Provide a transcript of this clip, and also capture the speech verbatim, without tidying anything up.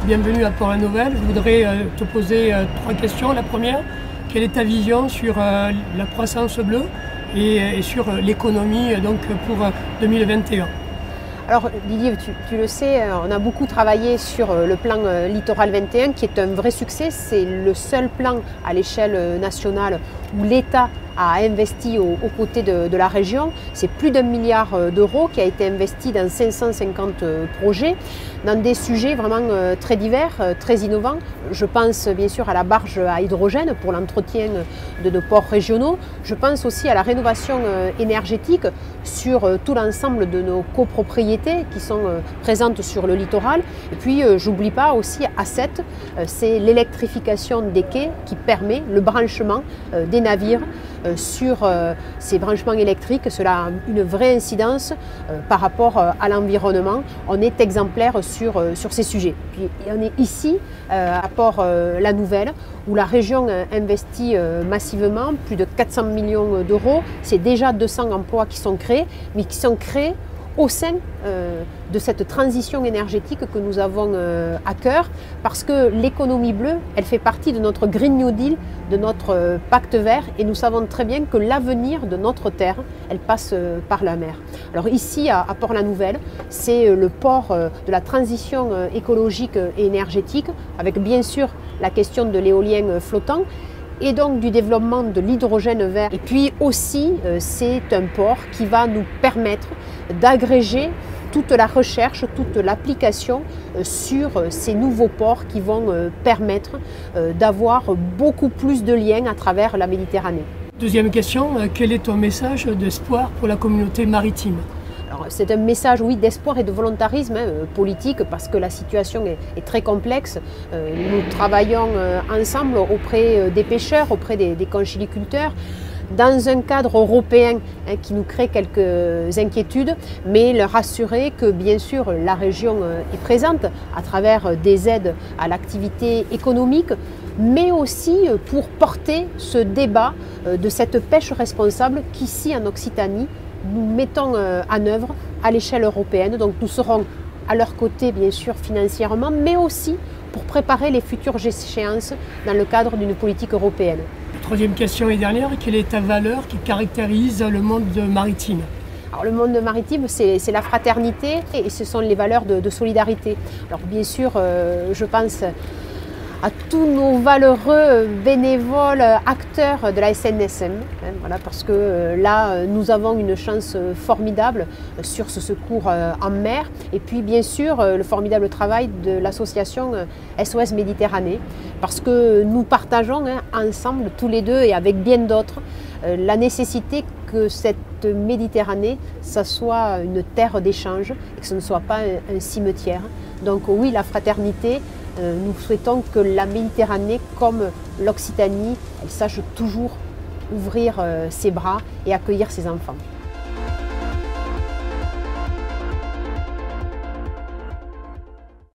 bienvenue à Port-la-Nouvelle. Je voudrais euh, te poser euh, trois questions. La première, quelle est ta vision sur euh, la croissance bleue et, et sur euh, l'économie euh, donc pour euh, deux mille vingt et un? Alors Didier, tu, tu le sais, on a beaucoup travaillé sur le plan Littoral vingt et un qui est un vrai succès. C'est le seul plan à l'échelle nationale où l'État a investi aux, aux côtés de, de la région. C'est plus d'un milliard d'euros qui a été investi dans cinq cent cinquante projets, dans des sujets vraiment très divers, très innovants. Je pense bien sûr à la barge à hydrogène pour l'entretien de nos ports régionaux. Je pense aussi à la rénovation énergétique sur tout l'ensemble de nos copropriétés qui sont présentes sur le littoral. Et puis j'oublie pas aussi A sept, c'est l'électrification des quais qui permet le branchement des navires sur ces branchements électriques. Cela a une vraie incidence par rapport à l'environnement. On est exemplaire sur, sur ces sujets. Puis on est ici à Port-la-Nouvelle où la région investit massivement, plus de quatre cents millions d'euros. C'est déjà deux cents emplois qui sont créés, mais qui sont créés au sein euh, de cette transition énergétique que nous avons euh, à cœur, parce que l'économie bleue, elle fait partie de notre Green New Deal, de notre euh, pacte vert, et nous savons très bien que l'avenir de notre terre, elle passe euh, par la mer. Alors ici, à, à Port-la-Nouvelle, c'est euh, le port euh, de la transition euh, écologique et énergétique, avec bien sûr la question de l'éolien flottant, et donc du développement de l'hydrogène vert. Et puis aussi, euh, c'est un port qui va nous permettre d'agréger toute la recherche, toute l'application euh, sur ces nouveaux ports qui vont euh, permettre euh, d'avoir beaucoup plus de liens à travers la Méditerranée. Deuxième question, euh, quel est ton message d'espoir pour la communauté maritime ? C'est un message, oui, d'espoir et de volontarisme hein, politique, parce que la situation est, est très complexe. Euh, nous travaillons euh, ensemble auprès des pêcheurs, auprès des, des conchiliculteurs, dans un cadre européen hein, qui nous crée quelques inquiétudes, mais leur assurer que bien sûr la région euh, est présente à travers des aides à l'activité économique, mais aussi pour porter ce débat euh, de cette pêche responsable qu'ici en Occitanie, nous mettons en œuvre à l'échelle européenne. Donc nous serons à leur côté bien sûr financièrement, mais aussi pour préparer les futures échéances dans le cadre d'une politique européenne. Troisième question et dernière, quelle est ta valeur qui caractérise le monde maritime ? Alors, le monde maritime, c'est la fraternité et ce sont les valeurs de, de solidarité. Alors bien sûr, euh, je pense à tous nos valeureux bénévoles acteurs de la S N S M, hein, voilà, parce que euh, là, nous avons une chance formidable sur ce secours euh, en mer, et puis bien sûr euh, le formidable travail de l'association euh, S O S Méditerranée, parce que nous partageons hein, ensemble, tous les deux et avec bien d'autres, euh, la nécessité que cette Méditerranée, ça soit une terre d'échange et que ce ne soit pas un, un cimetière. Donc oui, la fraternité, euh, nous souhaitons que la Méditerranée, comme l'Occitanie, elle sache toujours ouvrir euh, ses bras et accueillir ses enfants.